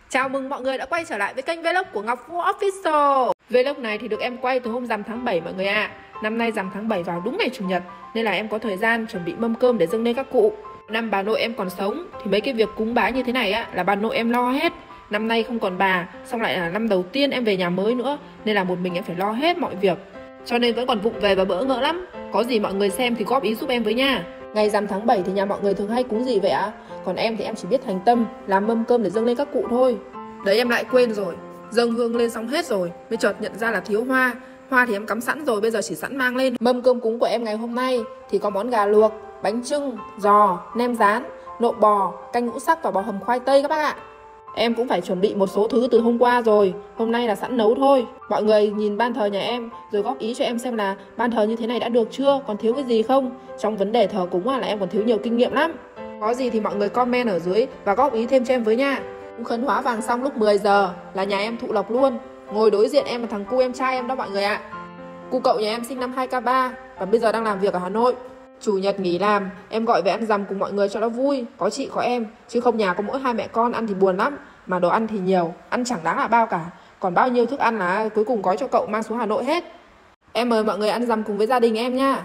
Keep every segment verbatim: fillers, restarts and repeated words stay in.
Chào mừng mọi người đã quay trở lại với kênh vlog của Ngọc Vũ Official. Vlog này thì được em quay từ hôm rằm tháng bảy mọi người ạ. À. Năm nay rằm tháng bảy vào đúng ngày Chủ nhật nên là em có thời gian chuẩn bị mâm cơm để dâng lên các cụ. Năm bà nội em còn sống thì mấy cái việc cúng bái như thế này á là bà nội em lo hết. Năm nay không còn bà, xong lại là năm đầu tiên em về nhà mới nữa nên là một mình em phải lo hết mọi việc. Cho nên vẫn còn vụng về và bỡ ngỡ lắm. Có gì mọi người xem thì góp ý giúp em với nha. Ngày rằm tháng bảy thì nhà mọi người thường hay cúng gì vậy ạ? À? Còn em thì em chỉ biết thành tâm làm mâm cơm để dâng lên các cụ thôi. Đấy em lại quên rồi. Dâng hương lên xong hết rồi mới chợt nhận ra là thiếu hoa. Hoa thì em cắm sẵn rồi, bây giờ chỉ sẵn mang lên. Mâm cơm cúng của em ngày hôm nay thì có món gà luộc, bánh chưng, giò, nem rán, nộm bò, canh ngũ sắc và bò hầm khoai tây các bác ạ. Em cũng phải chuẩn bị một số thứ từ hôm qua rồi, hôm nay là sẵn nấu thôi. Mọi người nhìn ban thờ nhà em rồi góp ý cho em xem là ban thờ như thế này đã được chưa, còn thiếu cái gì không. Trong vấn đề thờ cúng là em còn thiếu nhiều kinh nghiệm lắm. Có gì thì mọi người comment ở dưới và góp ý thêm cho em với nha. Cũng khấn hóa vàng xong lúc mười giờ là nhà em thụ lộc luôn. Ngồi đối diện em là thằng cu em trai em đó mọi người ạ. Cu cậu nhà em sinh năm hai k ba và bây giờ đang làm việc ở Hà Nội. Chủ nhật nghỉ làm, em gọi về ăn rằm cùng mọi người cho nó vui. Có chị có em, chứ không nhà có mỗi hai mẹ con ăn thì buồn lắm. Mà đồ ăn thì nhiều, ăn chẳng đáng là bao cả. Còn bao nhiêu thức ăn là cuối cùng gói cho cậu mang xuống Hà Nội hết. Em mời mọi người ăn rằm cùng với gia đình em nha.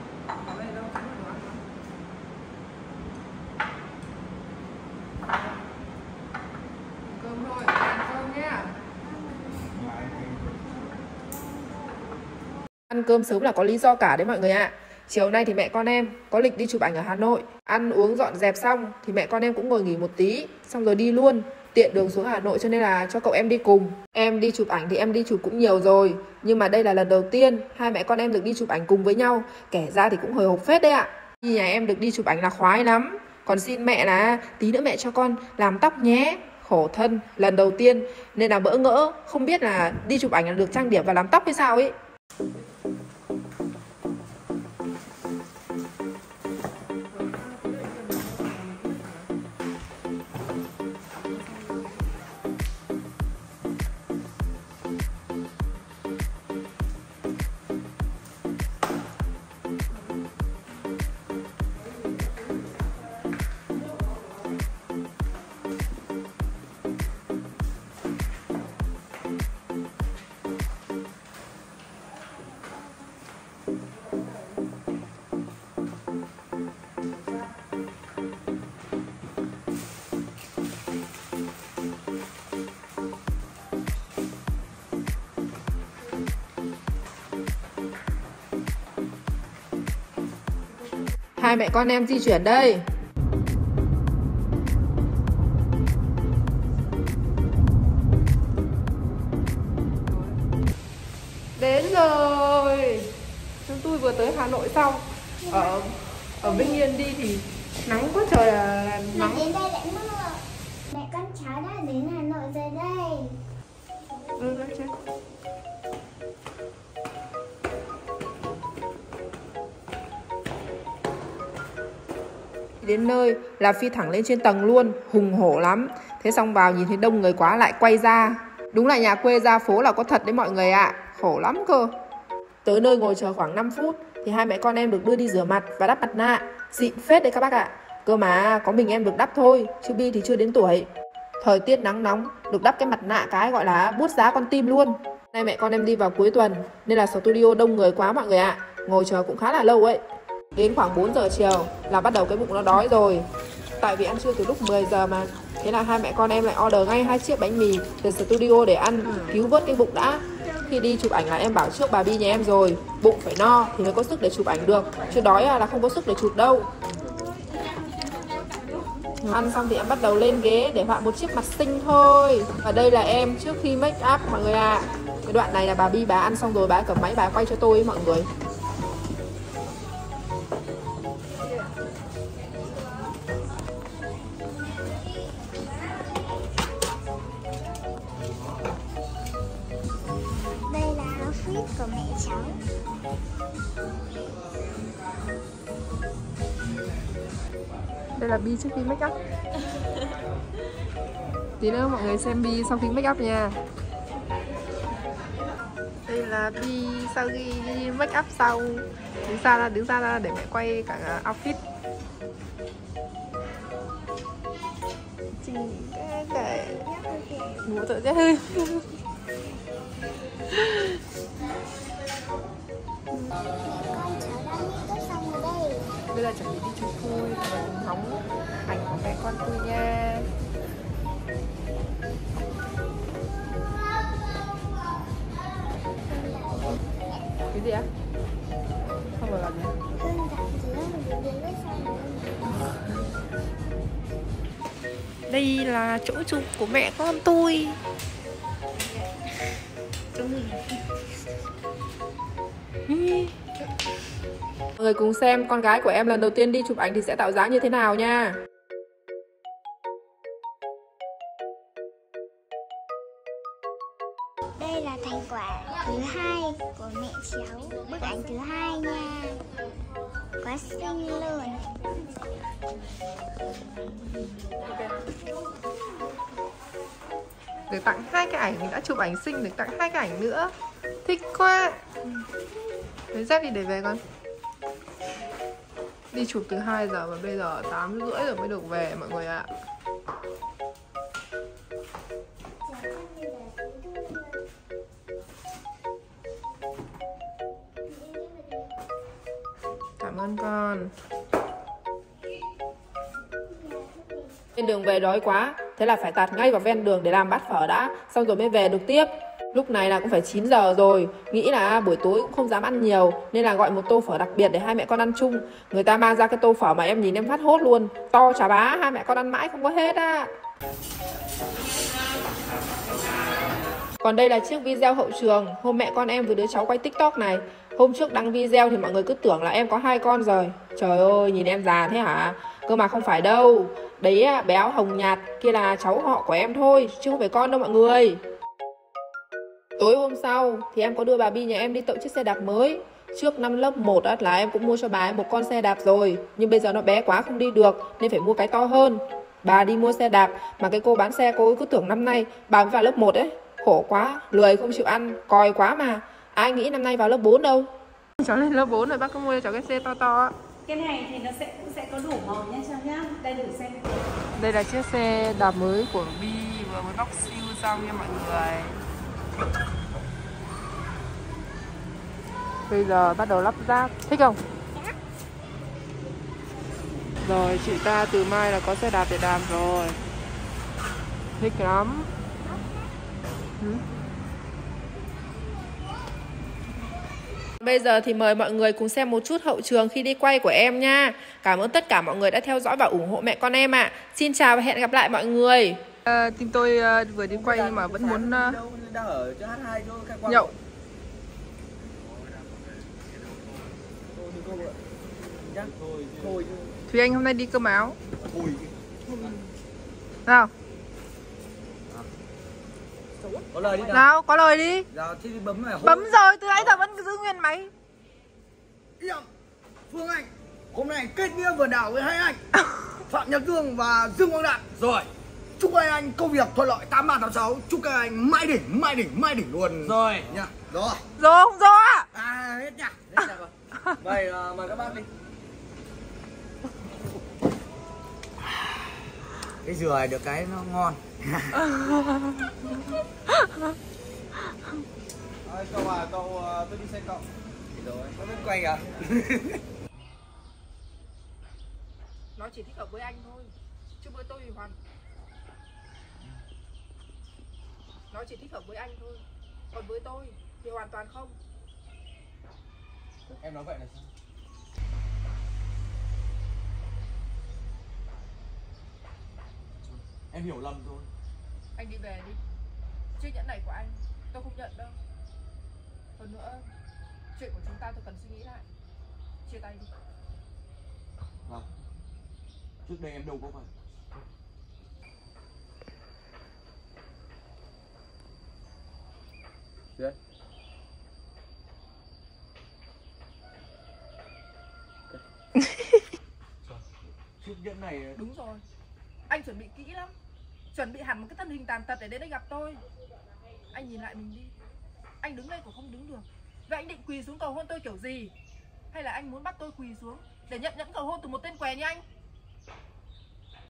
Ăn cơm sớm là có lý do cả đấy mọi người ạ. À. Chiều nay thì mẹ con em có lịch đi chụp ảnh ở Hà Nội. Ăn uống dọn dẹp xong thì mẹ con em cũng ngồi nghỉ một tí, xong rồi đi luôn. Tiện đường xuống Hà Nội cho nên là cho cậu em đi cùng. Em đi chụp ảnh thì em đi chụp cũng nhiều rồi, nhưng mà đây là lần đầu tiên hai mẹ con em được đi chụp ảnh cùng với nhau. Kể ra thì cũng hồi hộp phết đấy ạ. Khi nhà em được đi chụp ảnh là khoái lắm. Còn xin mẹ là tí nữa mẹ cho con làm tóc nhé. Khổ thân, lần đầu tiên nên là bỡ ngỡ, không biết là đi chụp ảnh là được trang điểm và làm tóc hay sao ấy. Hai mẹ con em di chuyển đây. Đến rồi. Chúng tôi vừa tới Hà Nội xong. Ở ở Vĩnh Yên đi thì nắng quá trời là, là nắng. Mà đến đây lại mưa. Mẹ con cháu đã đến Hà Nội rồi đây. Ừ, đấy chứ. Đến nơi là phi thẳng lên trên tầng luôn, hùng hổ lắm. Thế xong vào nhìn thấy đông người quá lại quay ra. Đúng là nhà quê ra phố là có thật đấy mọi người ạ. À. Khổ lắm cơ. Tới nơi ngồi chờ khoảng năm phút thì hai mẹ con em được đưa đi rửa mặt và đắp mặt nạ. Xịn phết đấy các bác ạ. À. Cơ mà có mình em được đắp thôi, chứ Bi thì chưa đến tuổi. Thời tiết nắng nóng, được đắp cái mặt nạ cái gọi là bút giá con tim luôn. Nay mẹ con em đi vào cuối tuần nên là studio đông người quá mọi người ạ. À. Ngồi chờ cũng khá là lâu ấy. Đến khoảng bốn giờ chiều là bắt đầu cái bụng nó đói rồi. Tại vì ăn trưa từ lúc mười giờ mà. Thế là hai mẹ con em lại order ngay hai chiếc bánh mì từ studio để ăn, cứu vớt cái bụng đã. Khi đi chụp ảnh là em bảo trước bà Bi nhà em rồi, bụng phải no thì mới có sức để chụp ảnh được, chứ đói là không có sức để chụp đâu. Ăn xong thì em bắt đầu lên ghế để họa một chiếc mặt xinh thôi. Và đây là em trước khi make up mọi người ạ. À. Cái đoạn này là bà Bi bà ăn xong rồi bà cầm máy bà quay cho tôi ấy, mọi người. Của mẹ cháu. Đây là Bi trước khi make up. Tí nữa mọi người xem Bi sau khi make up nha. Đây là Bi sau khi make up xong. Đứng xa ra, đứng xa ra để mẹ quay cả outfit. Trình cái để Ngủ sợ chết hơi. Con cháu đã make up xong rồi đây. Bây giờ chuẩn bị đi chụp thôi, và cùng ngóng ảnh của mẹ con tôi nha. Cái gì á? Không phải là gì? Hương đặt dưới một cái make up xong rồi. Đây là chỗ chụp của mẹ con tôi. Mọi người cùng xem con gái của em lần đầu tiên đi chụp ảnh thì sẽ tạo dáng như thế nào nha. Đây là thành quả thứ hai của mẹ cháu. Bức ảnh thứ hai nha. Quá xinh luôn. Được tặng hai cái ảnh, mình đã chụp ảnh xinh, được tặng hai cái ảnh nữa. Thích quá. Lấy dép đi để về con. Đi chụp từ hai giờ mà bây giờ tám rưỡi rồi mới được về mọi người ạ. Cảm ơn con. Trên đường về đói quá, thế là phải tạt ngay vào ven đường để làm bát phở đã, xong rồi mới về được tiếp. Lúc này là cũng phải chín giờ rồi, nghĩ là buổi tối cũng không dám ăn nhiều nên là gọi một tô phở đặc biệt để hai mẹ con ăn chung. Người ta mang ra cái tô phở mà em nhìn em phát hốt luôn, to chà bá, hai mẹ con ăn mãi không có hết á. Còn đây là chiếc video hậu trường hôm mẹ con em với đứa cháu quay TikTok này. Hôm trước đăng video thì mọi người cứ tưởng là em có hai con rồi. Trời ơi, nhìn em già thế hả? Cơ mà không phải đâu. Đấy bé áo hồng nhạt kia là cháu họ của em thôi, chứ không phải con đâu mọi người. Tối hôm sau thì em có đưa bà Bi nhà em đi tậu chiếc xe đạp mới. Trước năm lớp một á, là em cũng mua cho bà ấy một con xe đạp rồi, nhưng bây giờ nó bé quá không đi được nên phải mua cái to hơn. Bà đi mua xe đạp mà cái cô bán xe cô ấy cứ tưởng năm nay bà mới vào lớp một ấy. Khổ quá, lười không chịu ăn, còi quá mà. Ai nghĩ năm nay vào lớp bốn đâu. Cháu lên lớp bốn rồi bác có mua cho cháu cái xe to to á. Cái này thì nó sẽ cũng sẽ có đủ màu nha cháu nhá. Đây thử xem. Đây là chiếc xe đạp mới của Bi vừa mới bóc siêu xong nha mọi người. Bây giờ bắt đầu lắp ráp. Thích không? Rồi chị ta từ mai là có xe đạp để đạp rồi. Thích lắm. Ừ. Bây giờ thì mời mọi người cùng xem một chút hậu trường khi đi quay của em nha. Cảm ơn tất cả mọi người đã theo dõi và ủng hộ mẹ con em ạ. À. Xin chào và hẹn gặp lại mọi người. À, team tôi uh, vừa đi quay nhưng mà vẫn muốn uh, nhậu. Thùy Anh hôm nay đi cơm áo. Nào. Có lời đi nào. Nào, có lời đi. Dạ, thì bấm này. Bấm rồi, từ nãy giờ vẫn giữ nguyên máy. Yên, Phương Anh, hôm nay kết nghĩa vườn đảo với hai anh Phạm Nhật Dương và Dương Quang Đạt. Rồi, chúc hai anh công việc thuận lợi tám ba tám sáu. Chúc các anh mãi đỉnh, mãi đỉnh, mãi đỉnh luôn. Rồi nha. Rồi. Rồi không rồi à? À, hết nha. Hết nha rồi. Vậy uh, mời các bác đi. Cái dừa này được cái nó ngon. À, cậu à, cậu uh, tôi đi xem cậu. Thì rồi, nó vẫn quay à? Nó chỉ thích hợp với anh thôi, chứ với tôi thì hoàn. Nó chỉ thích hợp với anh thôi, còn với tôi thì hoàn toàn không. Em nói vậy là sao? Em hiểu lầm rồi. Anh đi về đi. Chiếc nhẫn này của anh tôi không nhận đâu. Hơn nữa, chuyện của chúng ta tôi cần suy nghĩ lại. Chia tay đi. Vâng. Trước đây em đâu có vậy. Đấy. Chiếc nhẫn này. Đúng rồi. Anh chuẩn bị kỹ lắm. Chuẩn bị hẳn một cái thân hình tàn tật để đến đây gặp tôi. Anh nhìn lại mình đi. Anh đứng đây cũng không đứng được. Vậy anh định quỳ xuống cầu hôn tôi kiểu gì? Hay là anh muốn bắt tôi quỳ xuống để nhận nhẫn cầu hôn từ một tên què như anh?